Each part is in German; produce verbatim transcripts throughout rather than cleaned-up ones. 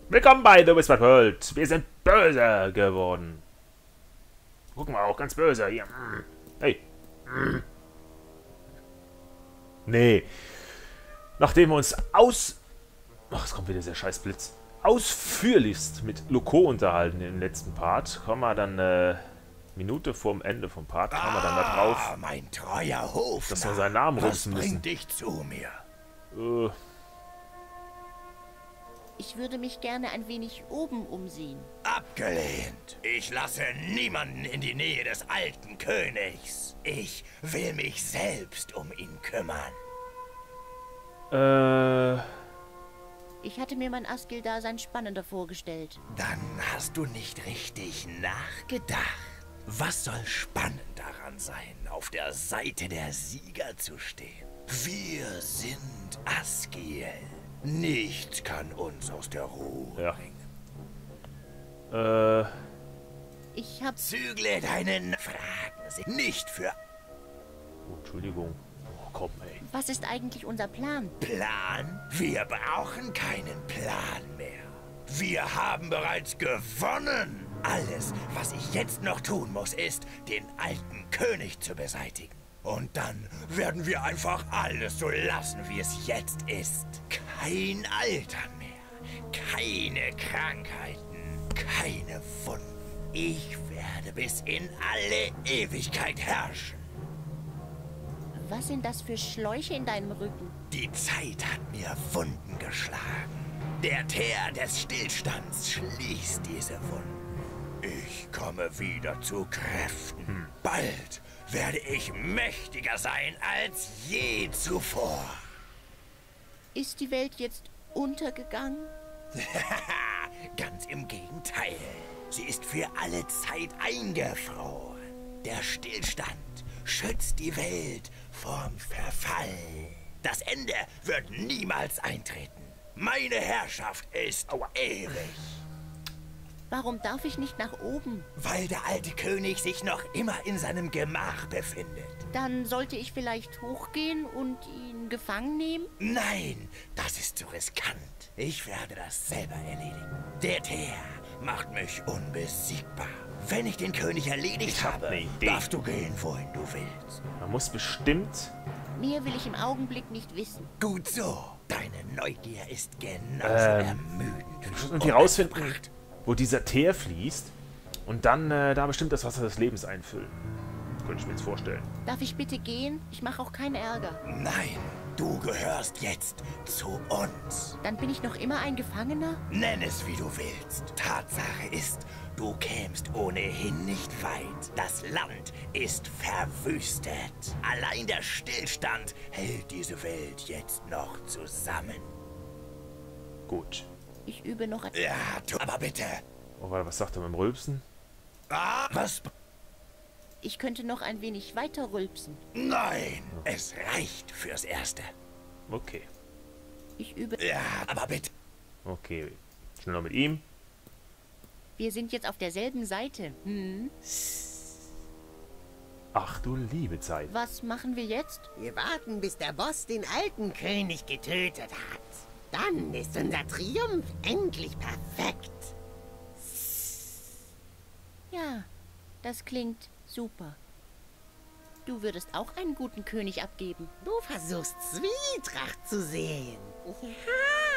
Willkommen bei The Whispered World. Wir sind böse geworden. Gucken wir auch ganz böse hier. Hey. Nee. Nachdem wir uns aus... Ach, es kommt wieder dieser scheiß Blitz. Ausführlichst mit Loco unterhalten im letzten Part, kommen wir dann äh, Minute vorm Ende vom Part, kommen wir dann da drauf, ah, mein treuer Hofnarr, dass wir seinen Namen rupfen was müssen. bringt dich zu mir? Äh, Ich würde mich gerne ein wenig oben umsehen. Abgelehnt. Ich lasse niemanden in die Nähe des alten Königs. Ich will mich selbst um ihn kümmern. äh, Ich hatte mir mein Askil-Dasein spannender vorgestellt. Dann hast du nicht richtig nachgedacht. Was soll spannend daran sein, auf der Seite der Sieger zu stehen? Wir sind Askiel. Nichts kann uns aus der Ruhe Ja. bringen. äh, Ich hab... Zügle deinen Fragen Sie nicht für oh, Entschuldigung. Oh, komm, ey. Was ist eigentlich unser Plan? Plan? Wir brauchen keinen Plan mehr. Wir haben bereits gewonnen. Alles, was ich jetzt noch tun muss, ist, den alten König zu beseitigen. Und dann werden wir einfach alles so lassen, wie es jetzt ist. Kein Altern mehr. Keine Krankheiten. Keine Wunden. Ich werde bis in alle Ewigkeit herrschen. Was sind das für Schläuche in deinem Rücken? Die Zeit hat mir Wunden geschlagen. Der Teer des Stillstands schließt diese Wunden. Ich komme wieder zu Kräften. Bald werde ich mächtiger sein als je zuvor. Ist die Welt jetzt untergegangen? Ganz im Gegenteil. Sie ist für alle Zeit eingefroren. Der Stillstand schützt die Welt vorm Verfall. Das Ende wird niemals eintreten. Meine Herrschaft ist ewig. Warum darf ich nicht nach oben? Weil der alte König sich noch immer in seinem Gemach befindet. Dann sollte ich vielleicht hochgehen und ihn gefangen nehmen? Nein, das ist zu riskant. Ich werde das selber erledigen. Der Teer macht mich unbesiegbar. Wenn ich den König erledigt Ich hab habe, ne Idee. darfst du gehen, wohin du willst. Man muss bestimmt... Mehr will ich im Augenblick nicht wissen. Gut so. Deine Neugier ist genauso Ähm, ermüdend. Wir müssen irgendwie rausfinden, wo dieser Teer fließt und dann äh, da bestimmt das Wasser des Lebens einfüllen. Könnte ich mir jetzt vorstellen. Darf ich bitte gehen? Ich mache auch keinen Ärger. Nein, du gehörst jetzt zu uns. Dann bin ich noch immer ein Gefangener? Nenn es, wie du willst. Tatsache ist, du kämst ohnehin nicht weit. Das Land ist verwüstet. Allein der Stillstand hält diese Welt jetzt noch zusammen. Gut. Ich übe noch ein... Ja, tu aber bitte. Oh, warte, was sagt er mit dem Rülpsen? Ah, was? Ich könnte noch ein wenig weiter rülpsen. Nein, es reicht fürs Erste. Okay. Ich übe... Ja, aber bitte. Okay. Schneller mit ihm. Wir sind jetzt auf derselben Seite. Hm? Ach du liebe Zeit. Was machen wir jetzt? Wir warten, bis der Boss den alten König getötet hat. Dann ist unser Triumph endlich perfekt. Ja, das klingt super. Du würdest auch einen guten König abgeben. Du versuchst Zwietracht zu sehen. Ja.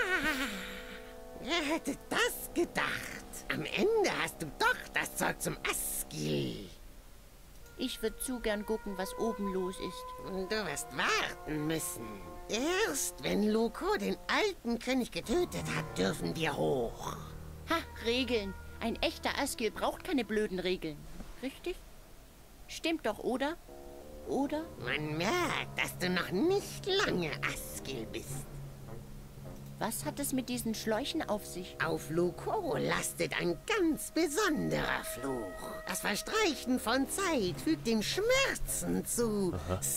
Wer hätte das gedacht? Am Ende hast du doch das Zeug zum Askil. Ich würde zu gern gucken, was oben los ist. Du wirst warten müssen. Erst wenn Loco den alten König getötet hat, dürfen wir hoch. Ha, Regeln. Ein echter Askil braucht keine blöden Regeln. Richtig? Stimmt doch, oder? Oder? Man merkt, dass du noch nicht lange Askil bist. Was hat es mit diesen Schläuchen auf sich? Auf Loco lastet ein ganz besonderer Fluch. Das Verstreichen von Zeit fügt ihm Schmerzen zu.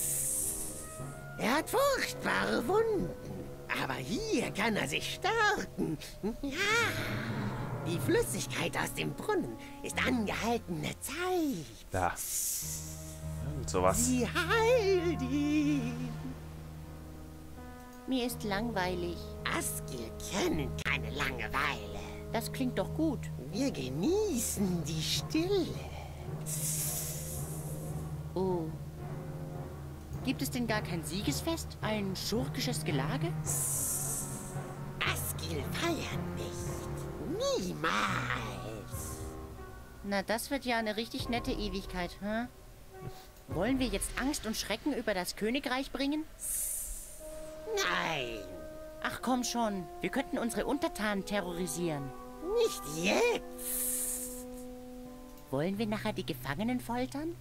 Er hat furchtbare Wunden. Aber hier kann er sich stärken. Ja. Die Flüssigkeit aus dem Brunnen ist angehaltene Zeit. Da. Und sowas. Sie heilt ihn. Mir ist langweilig. Askil kennen keine Langeweile. Das klingt doch gut. Wir genießen die Stille. Oh. Gibt es denn gar kein Siegesfest? Ein schurkisches Gelage? Asgil feiert nicht. Niemals. Na, das wird ja eine richtig nette Ewigkeit, hm? Wollen wir jetzt Angst und Schrecken über das Königreich bringen? Nein, Ach komm schon, wir könnten unsere Untertanen terrorisieren. nicht jetzt. Wollen wir nachher die Gefangenen foltern?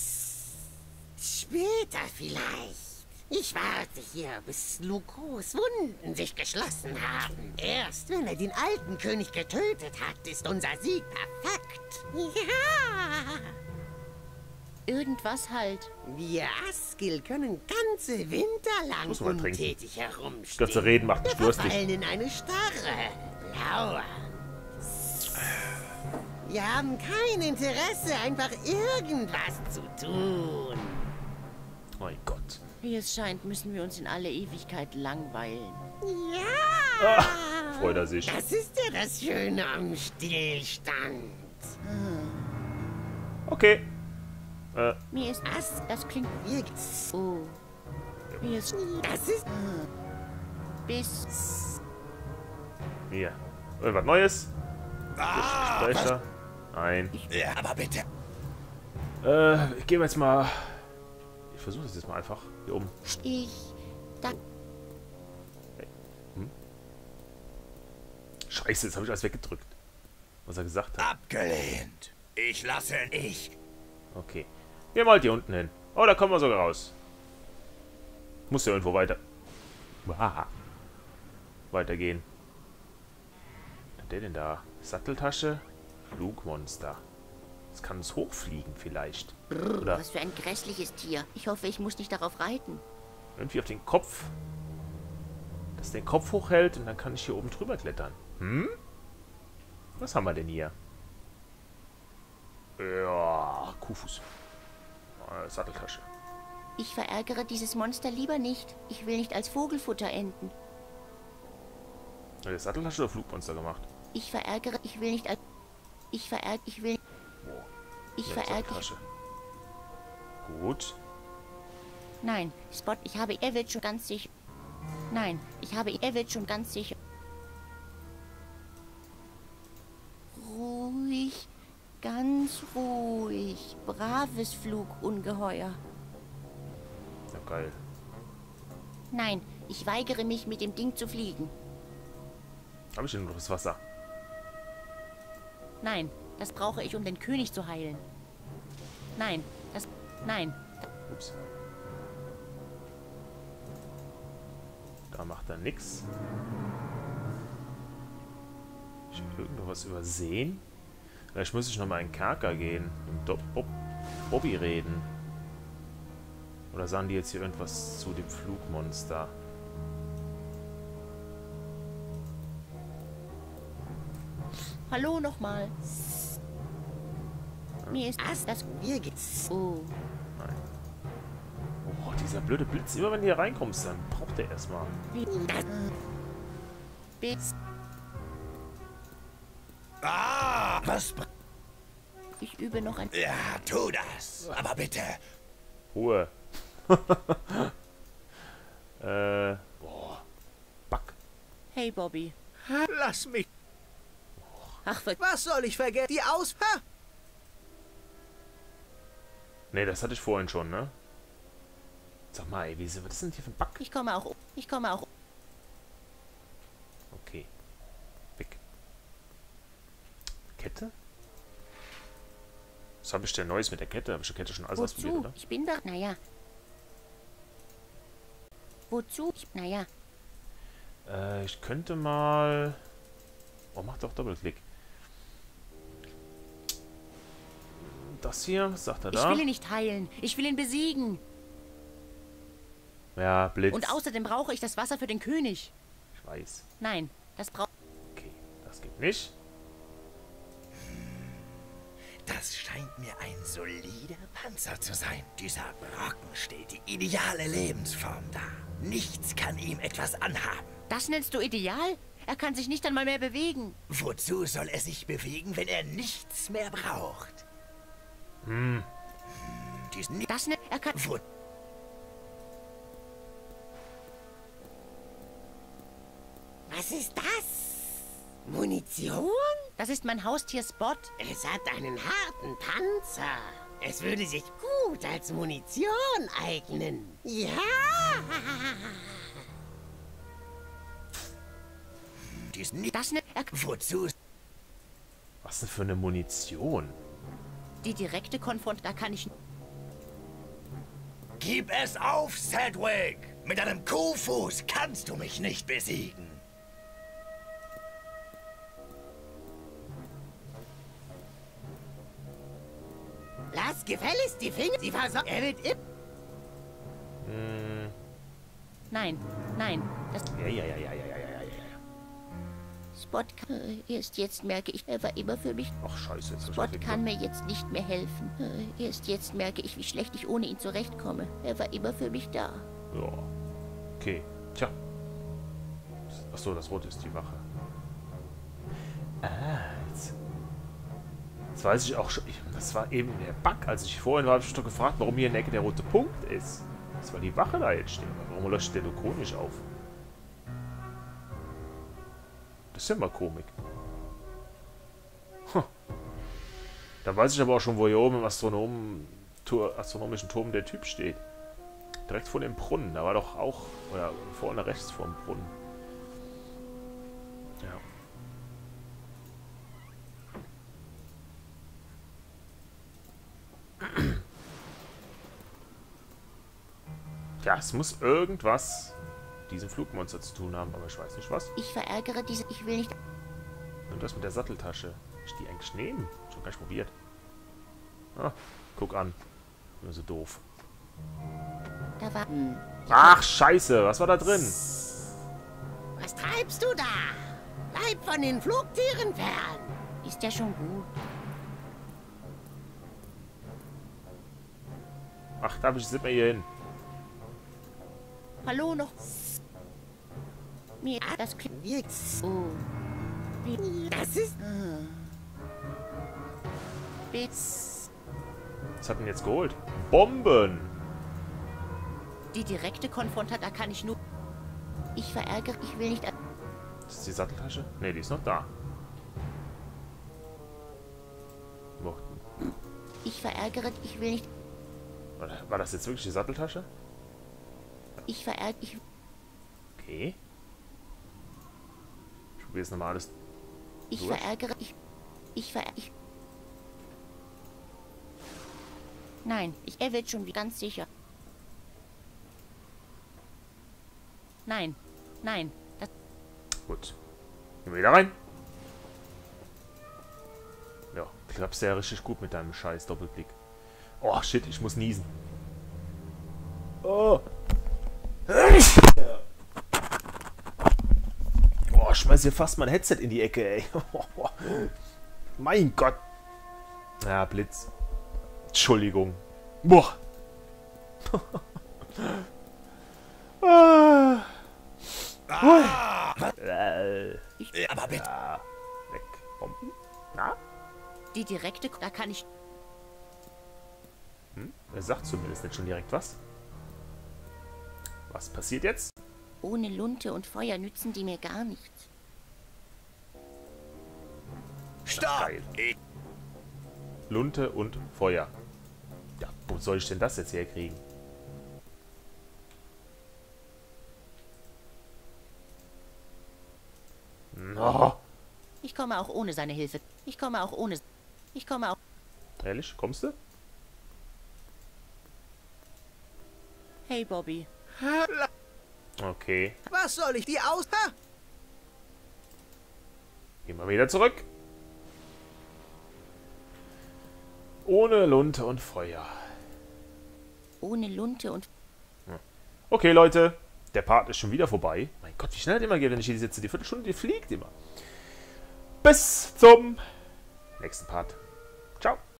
Später vielleicht. Ich warte hier, bis Lukos Wunden sich geschlossen haben. Erst wenn er den alten König getötet hat, ist unser Sieg perfekt. Ja. Irgendwas halt. Wir Asgil können ganze Winter lang Muss man trinken. untätig herumstehen. Ganze Reden macht mich Wir durstig. verfallen in eine Starre. Lauer. Wir haben kein Interesse, einfach irgendwas zu tun. Mein Gott. Wie es scheint, müssen wir uns in alle Ewigkeit langweilen. Ja. Ah, freut er sich. Das ist ja das Schöne am Stillstand. Okay. Äh, Mir ist... Was? Das klingt... Wir Oh. Mir ist... Das ist... Bis... hier. Irgendwas Neues? Ah, Speicher? Nein. ja, aber bitte. Äh, ich gehe jetzt mal... Ich versuche das jetzt mal einfach. Hier oben. Ich... Da... Scheiße, jetzt habe ich alles weggedrückt. Was er gesagt hat. Abgelehnt. Ich lasse ich. Okay. Geh mal hier unten hin. Oh, da kommen wir sogar raus. Muss ja irgendwo weiter. Wow. Weitergehen. Was hat der denn da? Satteltasche? Flugmonster. Das kann uns hochfliegen vielleicht. Oder Was für ein grässliches Tier. Ich hoffe, ich muss nicht darauf reiten. irgendwie auf den Kopf. Dass den Kopf hochhält und dann kann ich hier oben drüber klettern. Hm? Was haben wir denn hier? Ja, Kuhfuß. Äh, Satteltasche. Ich verärgere dieses Monster lieber nicht. Ich will nicht als Vogelfutter enden. Hat der Satteltasche oder Flugmonster gemacht? Ich verärgere... Ich will nicht als... Ich verärgere... Ich will... Boah. Ich Ja, verärgere... Satteltasche. Gut. Nein, Spot, ich habe... Er wird schon ganz sicher... Nein, ich habe... Er wird schon ganz sicher... Ruhig. Ganz ruhig. Braves Flugungeheuer. Ja, geil. Nein, ich weigere mich, mit dem Ding zu fliegen. Habe ich denn noch das Wasser? Nein, das brauche ich, um den König zu heilen. Nein, das... Nein. Ups. Da macht er nix. Ich habe irgendwo was übersehen. Vielleicht muss ich nochmal in Kerker gehen. Und Do Bob Bobby reden. Oder sagen die jetzt hier irgendwas zu dem Flugmonster? Hallo nochmal. Mir ist das... das Wir geht's. oh. Nein. Oh, dieser blöde Blitz. Immer wenn du hier reinkommst, dann braucht der erstmal. Wie... Bis... Ah, was? br- Ich übe noch ein... Ja, tu das. Aber bitte. Ruhe. äh. Boah. Back. Hey, Bobby. Lass mich. Ach, ver... Was soll ich vergessen? Die Aus... Ha! Ne, das hatte ich vorhin schon, ne? Sag mal, ey, wie ist, was ist denn hier für ein Back? Ich komme auch... Ich komme auch... Okay. Weg. Kette? Was habe ich denn Neues mit der Kette? Habe ich die Kette schon alles ausprobiert, Wozu? oder? Ich bin doch... Naja. Wozu? Ich, naja. Äh, ich könnte mal... Oh, macht doch Doppelklick. Das hier, was sagt er Ich da? will ihn nicht heilen. Ich will ihn besiegen. Ja, Blitz. Und außerdem brauche ich das Wasser für den König. Ich weiß. Nein, das braucht... Okay, das geht nicht. Das scheint mir ein solider Panzer zu sein. Dieser Brocken stellt die ideale Lebensform dar. Nichts kann ihm etwas anhaben. Das nennst du ideal? Er kann sich nicht einmal mehr bewegen. Wozu soll er sich bewegen, wenn er nichts mehr braucht? Hm. Diesen Das ne, er kann... Wo Was ist das? Munition? Das ist mein Haustier Spot. Es hat einen harten Panzer. Es würde sich gut als Munition eignen. Ja! diesen Das ne, er, Wozu? Was denn für eine Munition? die direkte Konfront, da kann ich... Gib es auf, Sedgwick! Mit einem Kuhfuß kannst du mich nicht besiegen. Lass gefälligst die Finger. Sie versorgt. Er wird im. Hm. Nein, nein, das... Ja, ja, ja, ja, ja, ja, ja, ja. Spot kann... Äh, erst jetzt merke ich, er war immer für mich... Ach, scheiße, jetzt Spot kann mir jetzt nicht mehr helfen. Äh, erst jetzt merke ich, wie schlecht ich ohne ihn zurechtkomme. Er war immer für mich da. Ja. Okay. Tja. Achso, das Rote ist die Wache. Ah, jetzt. Jetzt weiß ich auch schon. Ich, das war eben der Bug. Als ich vorhin war, habe ich mich doch gefragt, warum hier in der Ecke der rote Punkt ist. Das war die Wache da jetzt stehen. Warum leuchtet der Loco nicht auf? Das ist ja mal Komik. Hm. Da weiß ich aber auch schon, wo hier oben im Astronomen, astronomischen Turm der Typ steht. Direkt vor dem Brunnen. Da war doch auch... Oder vorne rechts vor dem Brunnen. Ja. Ja, es muss irgendwas mit diesem Flugmonster zu tun haben, aber ich weiß nicht was. Ich verärgere diese... Ich will nicht... Und das mit der Satteltasche. Ich die eigentlich nehmen? Schon gar nicht probiert. Ah, guck an. Nur so doof. Da war... Hm. Ach, scheiße. Was war da drin? Was treibst du da? Bleib von den Flugtieren fern. Ist ja schon gut. Ach, da sind wir hier hin. Hallo noch... Mir... Das klingt... Jetzt. Oh. Wie... Das ist. Bits. Was hat denn jetzt geholt? Bomben! Die direkte Konfrontation, da kann ich nur... Ich verärgere... Ich will nicht... Das ist die Satteltasche? Ne, die ist noch da. Wo? Ich verärgere... Ich will nicht... War- War das jetzt wirklich die Satteltasche? Ich verärgere... Ich... Okay. Ich probiere jetzt nochmal alles. Ich Durch? verärgere... Ich... Ich verärgere... Ich... Nein, ich... Er wird schon wie ganz sicher. Nein. Nein. Das... Gut. Gehen wir wieder rein. Ja, klappst ja richtig gut mit deinem scheiß Doppelblick. Oh, shit, ich muss niesen. Oh. Boah, schmeiß hier fast mein Headset in die Ecke, ey. Mein Gott. Ja, Blitz. Entschuldigung. Boah. ah. Ah, Äh, aber bitte. ja, weg. Bomben. Na? Die direkte... Da kann ich... Hm? Er sagt zumindest nicht schon direkt was. Was passiert jetzt? Ohne Lunte und Feuer nützen die mir gar nichts. Stopp! Geil. Lunte und Feuer. Ja, wo soll ich denn das jetzt herkriegen? No. Ich komme auch ohne seine Hilfe. Ich komme auch ohne... Ich komme auch... Ehrlich, kommst du? Hey, Bobby. Okay. Was soll ich die aus... Ha! Gehen wir wieder zurück. Ohne Lunte und Feuer. Ohne Lunte und... Okay, Leute. Der Part ist schon wieder vorbei. Mein Gott, wie schnell das immer geht, wenn ich hier sitze. Die Viertelstunde, die fliegt immer. Bis zum nächsten Part. Ciao.